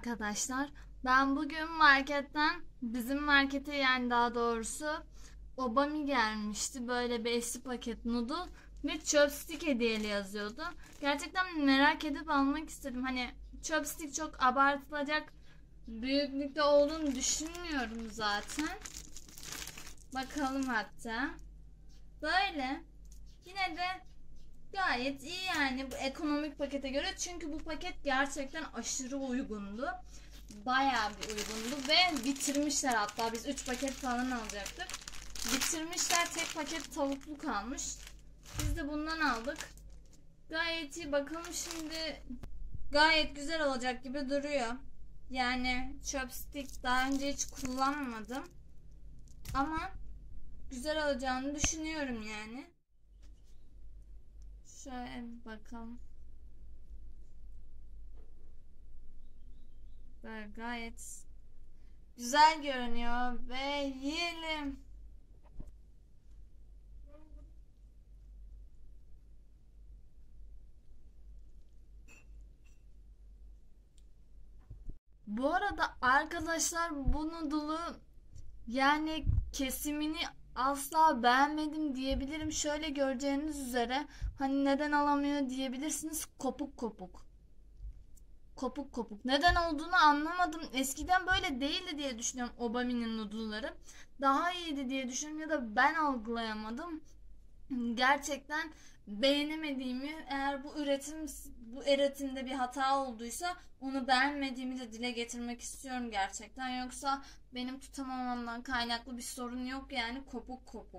arkadaşlar. Ben bugün marketten, bizim markete yani daha doğrusu Obami gelmişti. Böyle bir eski paket noodle ve chopstick hediyeli yazıyordu. Gerçekten merak edip almak istedim. Hani chopstick çok abartılacak büyüklükte olduğunu düşünmüyorum zaten. Bakalım hatta. Böyle. Yine de gayet iyi yani bu ekonomik pakete göre, çünkü bu paket gerçekten aşırı uygundu. Bayağı bir uygundu ve bitirmişler, hatta biz 3 paket falan alacaktık. Bitirmişler, tek paket tavuklu kalmış. Biz de bundan aldık. Gayet iyi, bakalım şimdi gayet güzel olacak gibi duruyor. Yani chopstick daha önce hiç kullanmadım ama güzel olacağını düşünüyorum yani. Şöyle bakalım. Böyle gayet güzel görünüyor ve yiyelim. Bu arada arkadaşlar, bu noodle'ı yani kesimini asla beğenmedim diyebilirim. Şöyle göreceğiniz üzere, hani neden alamıyor diyebilirsiniz, kopuk kopuk. Kopuk kopuk. Neden olduğunu anlamadım. Eskiden böyle değildi diye düşünüyorum Obami'nin noodle'ları. Daha iyiydi diye düşünüyorum ya da ben algılayamadım. Gerçekten beğenemediğimi, eğer bu üretimde bir hata olduysa onu beğenmediğimi de dile getirmek istiyorum gerçekten. Yoksa benim tutamamamdan kaynaklı bir sorun yok yani, kopuk kopuk.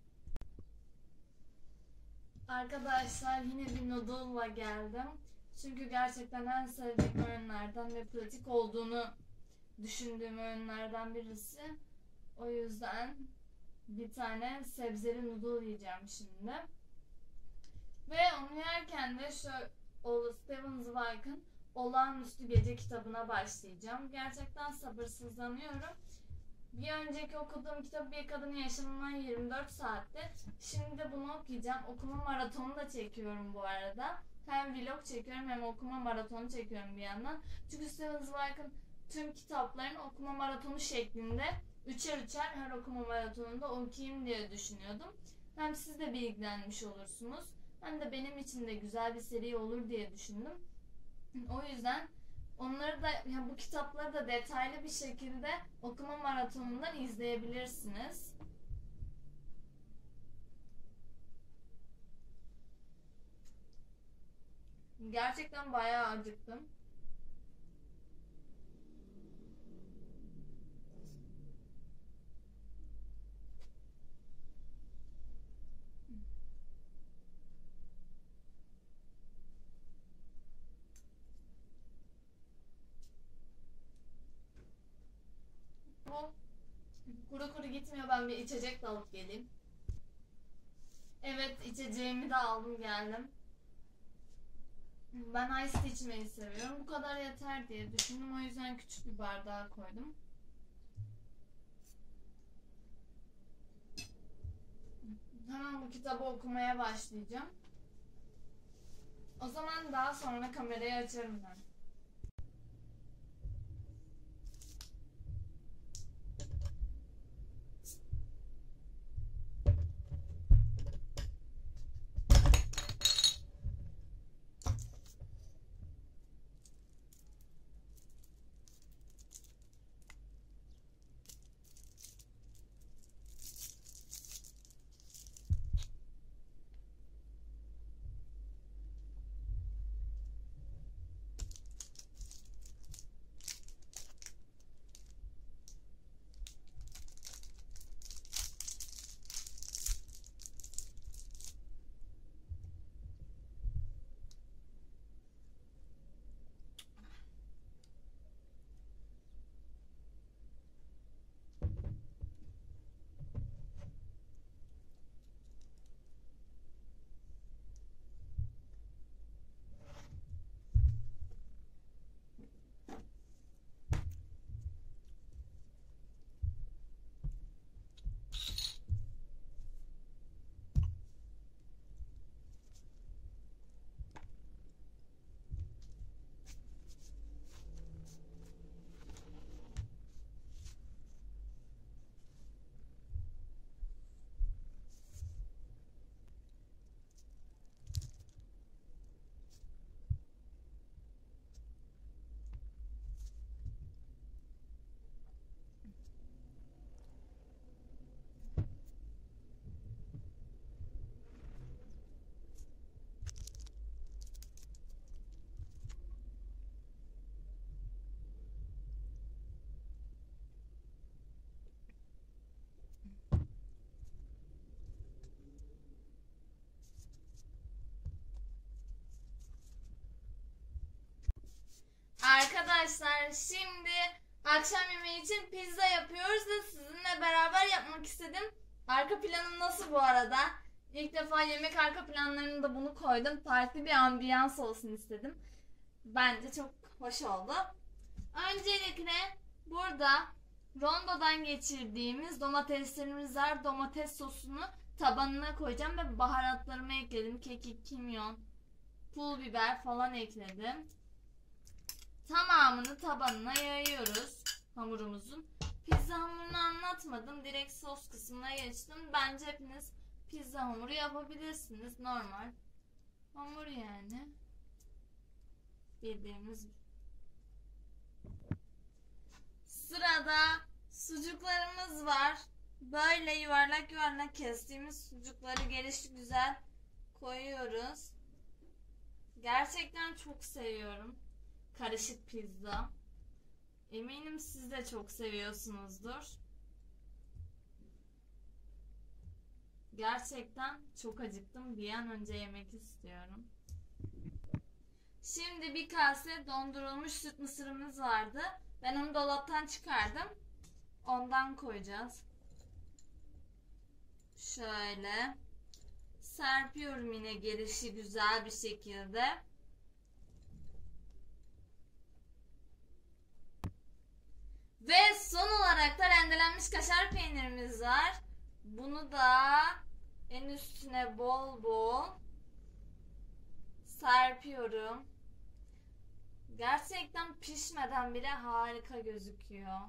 Arkadaşlar, yine bir noodle'la geldim. Çünkü gerçekten en sevdiğim öğünlerden ve pratik olduğunu düşündüğüm öğünlerden birisi. O yüzden bir tane sebzeli noodle yiyeceğim şimdi. Ve onu yerken de şu Steven Zweig'ın Olağanüstü Gece kitabına başlayacağım. Gerçekten sabırsızlanıyorum. Bir önceki okuduğum kitap Bir Kadının Yaşamından 24 Saatte. Şimdi de bunu okuyacağım. Okuma maratonu da çekiyorum bu arada. Hem vlog çekiyorum hem okuma maratonu çekiyorum bir yandan. Çünkü Steven Zweig'ın tüm kitaplarını okuma maratonu şeklinde üçer üçer her okuma maratonunda okuyayım diye düşünüyordum. Hem siz de bilgilenmiş olursunuz, hem de benim için de güzel bir seri olur diye düşündüm. O yüzden onları da, yani bu kitapları da detaylı bir şekilde okuma maratonundan izleyebilirsiniz. Gerçekten bayağı acıktım. Bu kuru kuru gitmiyor, ben bir içecek de alıp geleyim. Evet, içeceğimi de aldım geldim. Ben iced tea içmeyi seviyorum. Bu kadar yeter diye düşündüm. O yüzden küçük bir bardağa koydum. Hemen bu kitabı okumaya başlayacağım. O zaman daha sonra kamerayı açarım ben. arkadaşlar, şimdi akşam yemeği için pizza yapıyoruz ve sizinle beraber yapmak istedim. Arka planım nasıl bu arada? İlk defa yemek arka planlarını da bunu koydum. Farklı bir ambiyans olsun istedim. Bence çok hoş oldu. Öncelikle burada rondodan geçirdiğimiz domateslerimiz var. Domates sosunu tabanına koyacağım ve baharatlarımı ekledim. Kekik, kimyon, pul biber falan ekledim. Tamamını tabanına yayıyoruz hamurumuzun. Pizza hamurunu anlatmadım. Direkt sos kısmına geçtim. Bence hepiniz pizza hamuru yapabilirsiniz. Normal hamur yani. Bildiğimiz. Sırada sucuklarımız var. Böyle yuvarlak yuvarlak kestiğimiz sucukları gelişi güzel koyuyoruz. Gerçekten çok seviyorum karışık pizza. Eminim siz de çok seviyorsunuzdur. Gerçekten çok acıktım. Bir an önce yemek istiyorum. Şimdi bir kase dondurulmuş süt mısırımız vardı. Ben onu dolaptan çıkardım. Ondan koyacağız. Şöyle serpiyorum yine gelişi güzel bir şekilde. Ve son olarak da rendelenmiş kaşar peynirimiz var. Bunu da en üstüne bol bol serpiyorum. Gerçekten pişmeden bile harika gözüküyor.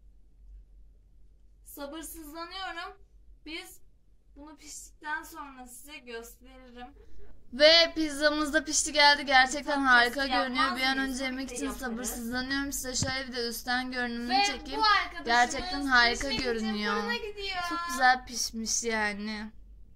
Sabırsızlanıyorum. Biz bunu piştikten sonra size gösteririm. Ve pizzamız da pişti geldi. Gerçekten harika görünüyor. Bir an önce yemek için sabırsızlanıyorum. Size şöyle bir de üstten görünümünü çekeyim. Gerçekten harika görünüyor. Çok güzel pişmiş yani.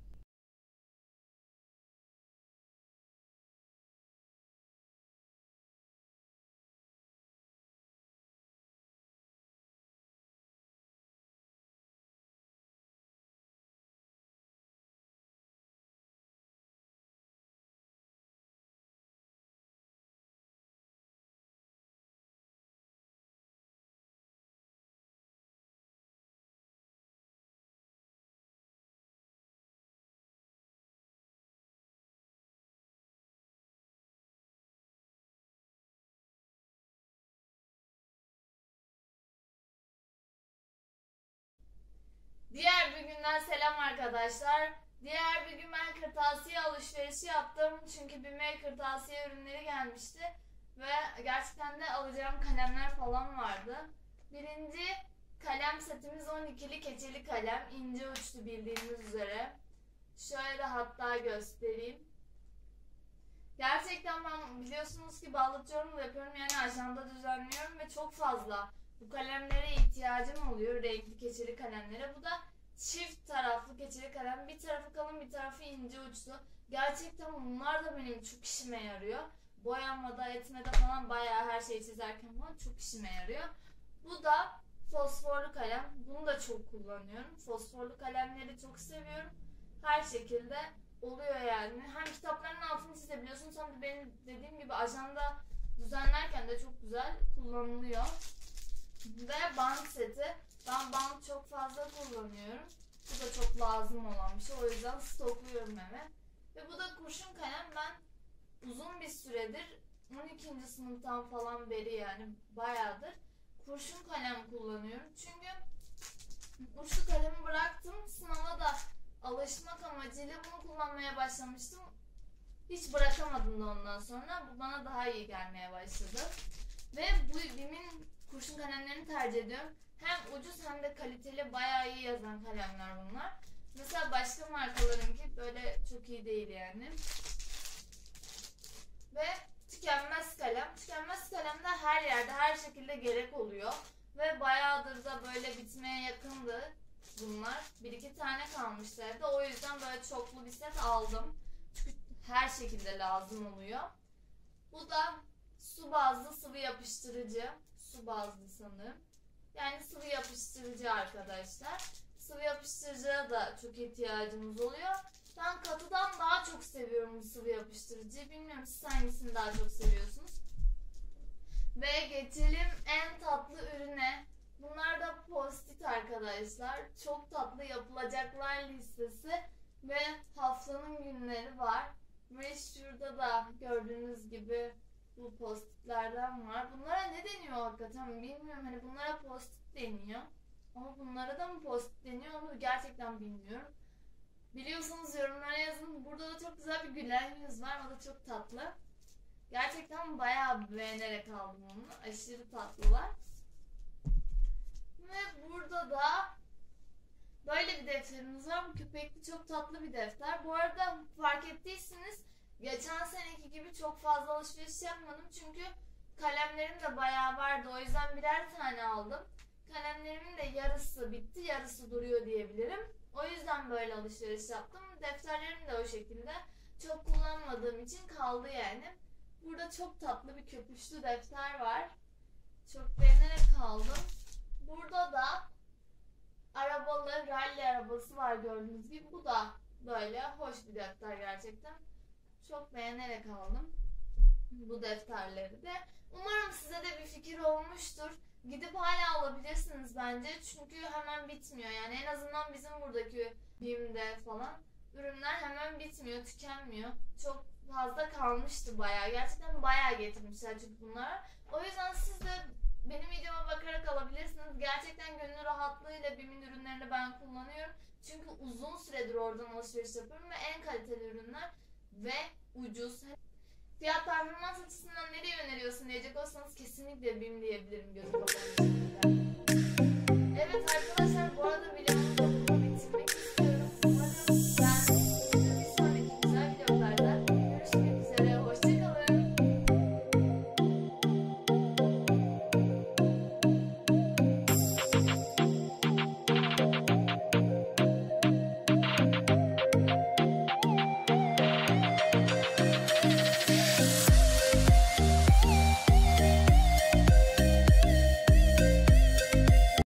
Diğer bir günden selam arkadaşlar. Diğer bir gün ben kırtasiye alışverişi yaptım. Çünkü BİM'e kırtasiye ürünleri gelmişti. Ve gerçekten de alacağım kalemler falan vardı. Birinci kalem setimiz 12'li keçeli kalem. İnce uçlu bildiğiniz üzere. Şöyle de hatta göstereyim. Gerçekten ben biliyorsunuz ki balıkçı yorum da yapıyorum. Yani ajanda düzenliyorum ve çok fazla bu kalemlere ihtiyacım oluyor, renkli keçeli kalemlere. Bu da çift taraflı keçeli kalem. Bir tarafı kalın, bir tarafı ince uçlu. Gerçekten bunlar da benim çok işime yarıyor. Boyanmada, etmede falan bayağı her şeyi çizerken falan çok işime yarıyor. Bu da fosforlu kalem. Bunu da çok kullanıyorum. Fosforlu kalemleri çok seviyorum. Her şekilde oluyor yani. Hem kitapların altını çizebiliyorsunuz hem de benim dediğim gibi ajanda düzenlerken de çok güzel kullanılıyor. Ve bant seti. Ben bant çok fazla kullanıyorum. Bu da çok lazım olan bir şey. O yüzden stokluyorum eve. Ve bu da kurşun kalem. Ben uzun bir süredir 12. sınıftan falan beri yani bayağıdır kurşun kalem kullanıyorum. Çünkü uçlu kalemi bıraktım. Sınava da alışmak amacıyla bunu kullanmaya başlamıştım. Hiç bırakamadım da ondan sonra. Bu bana daha iyi gelmeye başladı. Ve bu BİM'in kurşun kalemlerini tercih ediyorum. Hem ucuz hem de kaliteli, bayağı iyi yazan kalemler bunlar. Mesela başka markalarınki böyle çok iyi değil yani. Ve tükenmez kalem. Tükenmez kalem de her yerde, her şekilde gerek oluyor. Ve bayağıdır da böyle bitmeye yakındı bunlar. Bir iki tane kalmıştı evde. O yüzden böyle çoklu bir set aldım. Çünkü her şekilde lazım oluyor. Bu da su bazlı sıvı yapıştırıcı. Su bazlı sanırım. Yani sıvı yapıştırıcı arkadaşlar. Sıvı yapıştırıcıya da çok ihtiyacımız oluyor. Ben katıdan daha çok seviyorum bu sıvı yapıştırıcıyı. Bilmiyorum siz hangisini daha çok seviyorsunuz. Ve geçelim en tatlı ürüne. Bunlar da post-it arkadaşlar. Çok tatlı yapılacaklar listesi ve haftanın günleri var. Ve şurada da gördüğünüz gibi bu post-itlerden var. Bunlara ne deniyor hakikaten bilmiyorum. Hani bunlara post-it deniyor. Ama bunlara da mı post-it deniyor onu gerçekten bilmiyorum. Biliyorsanız yorumlara yazın. Burada da çok güzel bir gülen yüz var. O da çok tatlı. Gerçekten bayağı beğenerek aldım onu. Aşırı tatlılar. Ve burada da böyle bir defterimiz var. Bu köpekli çok tatlı bir defter. Bu arada fark ettiyseniz geçen seneki gibi çok fazla alışveriş yapmadım. Çünkü kalemlerim de bayağı vardı. O yüzden birer tane aldım. Kalemlerimin de yarısı bitti, yarısı duruyor diyebilirim. O yüzden böyle alışveriş yaptım. Defterlerim de o şekilde. Çok kullanmadığım için kaldı yani. Burada çok tatlı bir köpüşlü defter var. Çok beğenerek aldım. Burada da arabalı rally arabası var gördüğünüz gibi. Bu da böyle hoş bir defter gerçekten. Çok beğenerek aldım bu defterleri de. Umarım size de bir fikir olmuştur. Gidip hala alabilirsiniz bence. Çünkü hemen bitmiyor. Yani en azından bizim buradaki BİM'de falan ürünler hemen bitmiyor, tükenmiyor. Çok fazla kalmıştı bayağı. Gerçekten bayağı getirmişler çünkü bunlar. O yüzden siz de benim videoma bakarak alabilirsiniz. Gerçekten gönül rahatlığıyla BİM'in ürünlerini ben kullanıyorum. Çünkü uzun süredir oradan alışveriş yapıyorum ve en kaliteli ürünler ve ucuz. Fiyat performans açısından nereye öneriyorsun diyecek olsanız kesinlikle BİM diyebilirim gözüm kapalı.